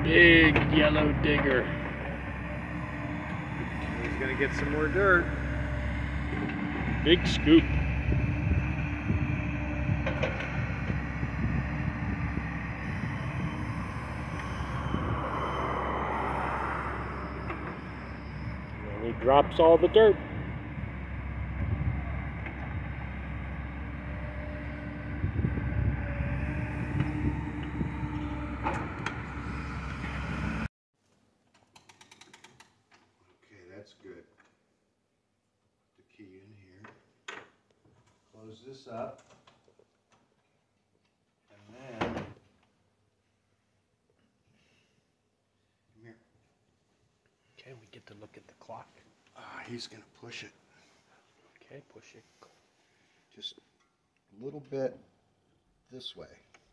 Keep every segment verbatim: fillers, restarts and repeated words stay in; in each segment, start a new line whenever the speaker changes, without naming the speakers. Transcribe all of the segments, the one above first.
Big yellow digger.
He's gonna get some more dirt.
Big scoop. And he drops all the dirt.
That's good. Put the key in here. Close this up. And then, come here.
Okay, we get to look at the clock.
Ah, he's going to push it.
Okay, push it.
Just a little bit this way.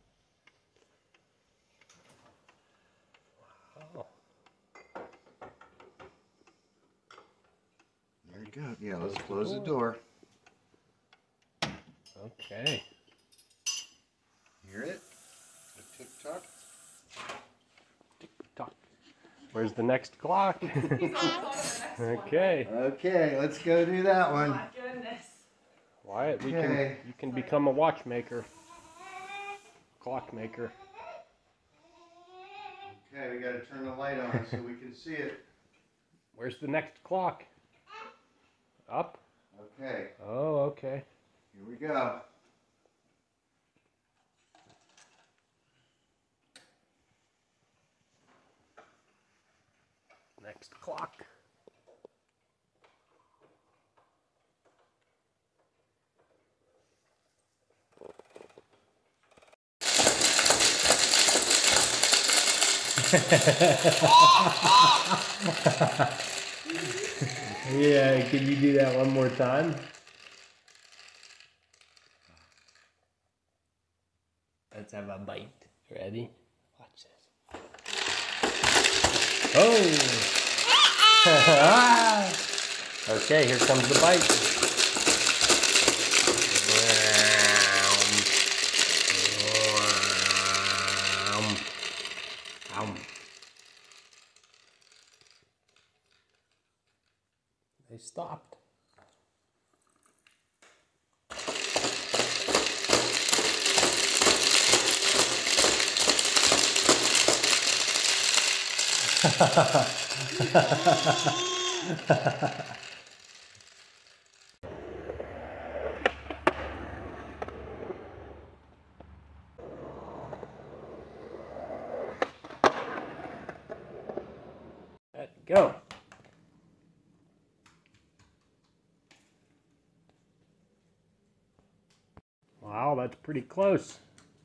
Wow.
There you go. Yeah, let's close the door.
Okay.
Hear it? The tick tock.
Tick tock. Where's the next clock? Okay.
Okay, let's go do that one.
Oh my goodness.
Wyatt, we can
Okay.
you can become a watchmaker. Clockmaker.
Okay, we got to turn the light on so we can see it.
Where's the next clock? Up?
Okay,
Oh, okay.
here we go.
Next clock. Yeah, can you do that one more time? Let's have a bite. Ready? Watch this. Oh! Okay, here comes the bite. They stopped. Let go. Wow, that's pretty close.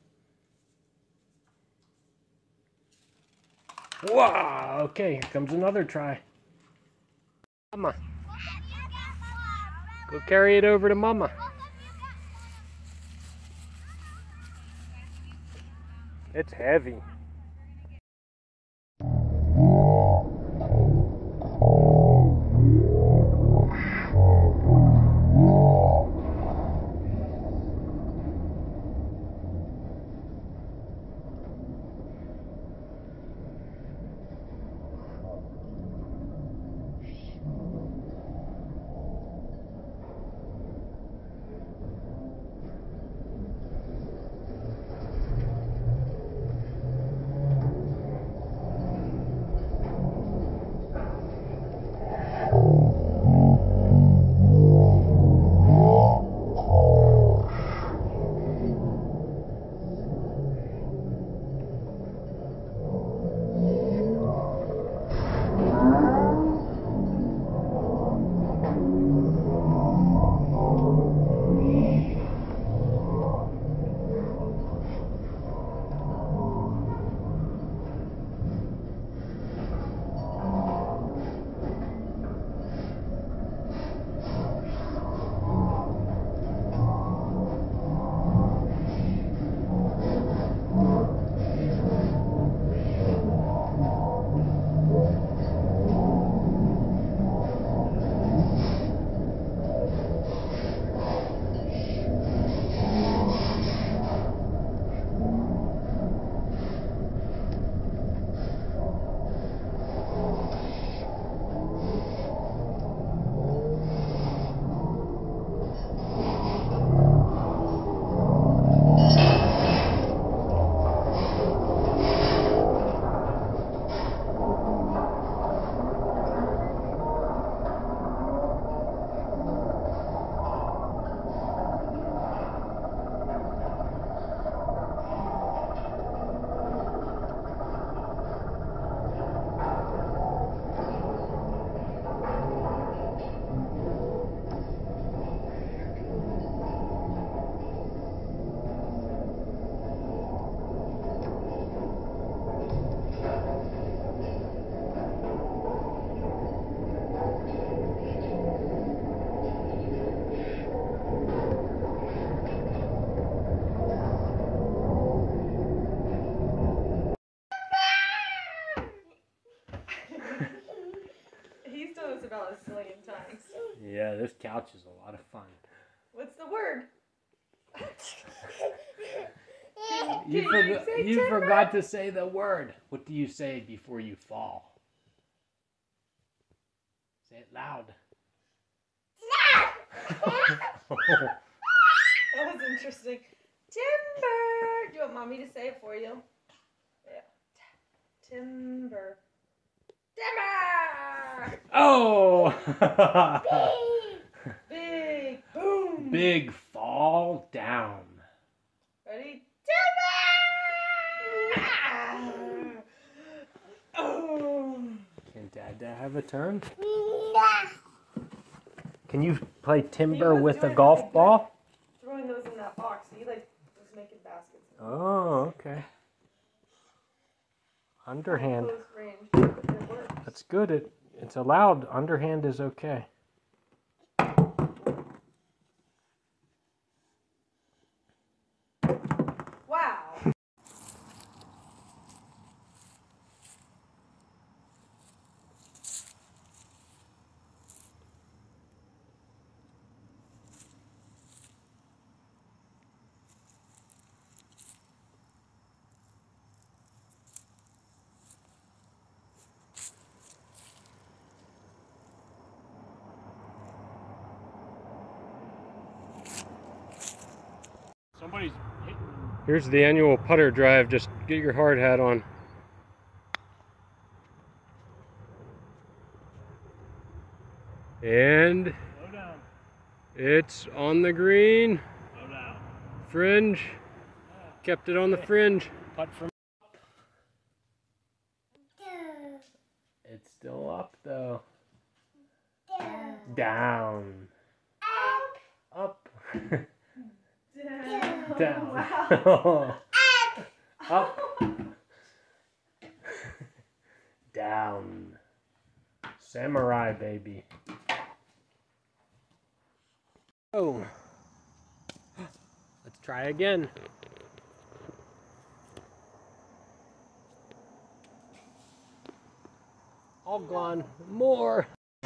Wow, okay, here comes another try. Mama. Go carry it over to Mama. It's heavy.
about a zillion times.
Yeah, this couch is a lot of fun.
What's the word?
You, forgot, you forgot to say the word. What do you say before you fall? Say it loud.
That was interesting. Timber. Do you want mommy to say it for you? Yeah. Timber. Timber.
Oh!
Big. Big. Boom.
Big fall down.
Ready? Timber. Oh.
Can Dada have a turn? Can you play timber with a golf ball?
Throwing those in that box. He like was making baskets.
Oh, okay. Underhand.
Close range. It works.
That's good. It it's allowed. Underhand is okay.
Wow.
Somebody's hitting. Here's the annual putter drive. Just get your hard hat on. And it's on the green. Fringe. Kept it on the fringe. Putt from. It's still up though. Down. Up.
Down.
Down.
Wow.
Up. Down. Samurai baby. Oh. Let's try again. All gone. More.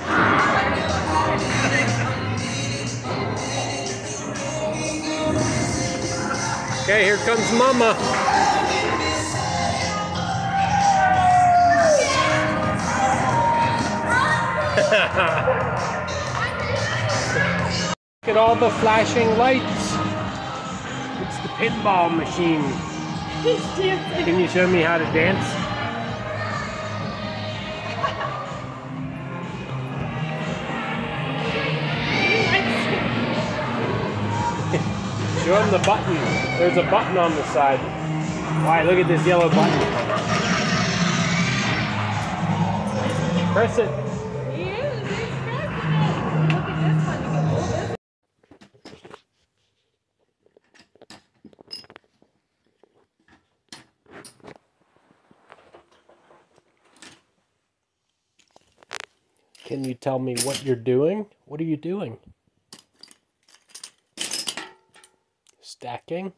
Okay, here comes Mama. Look at all the flashing lights. It's the pinball machine.
He's dancing.
Can you show me how to dance? Show him the button. There's a button on the side. Why, look at this yellow button. Press it.
He is. He's pressing it. Look at this one. You can hold this.
Can you tell me what you're doing? What are you doing? Stacking.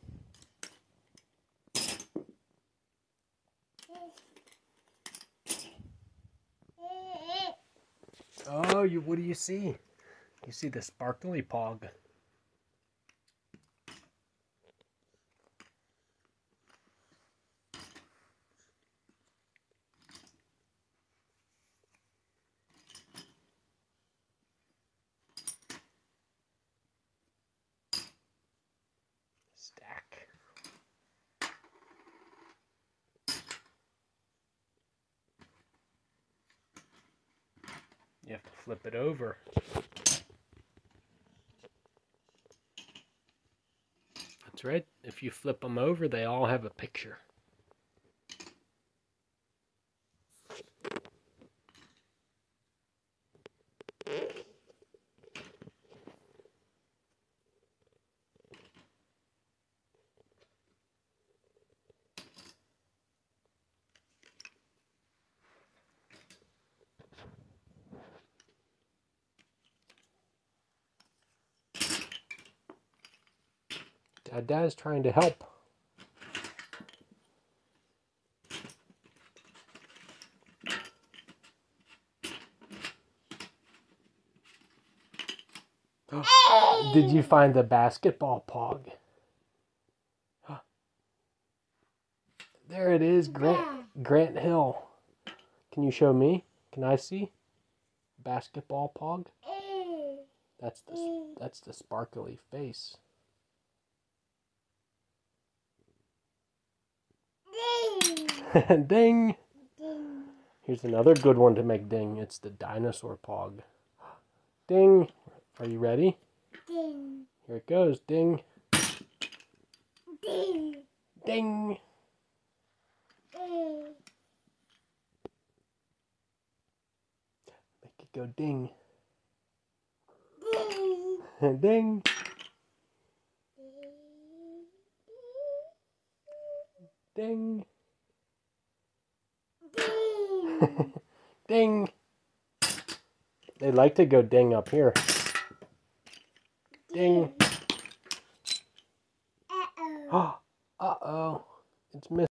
Oh, you, what do you see? You see the sparkly pog. Stack. You have to flip it over. That's right. If you flip them over, they all have a picture. Dada's trying to help. Did you find the basketball pog? There it is, Grant, Grant Hill. Can you show me? Can I see? Basketball pog? That's the, that's the sparkly face. Ding! Ding! Ding! Here's another good one to make ding. It's the dinosaur pog. Ding! Are you ready? Ding! Here it goes. Ding! Ding! Ding! Ding! Make it go ding. Ding! Ding! Ding! Ding! Ding! They like to go ding up here. Ding! Uh-oh. Uh-oh. It's missing.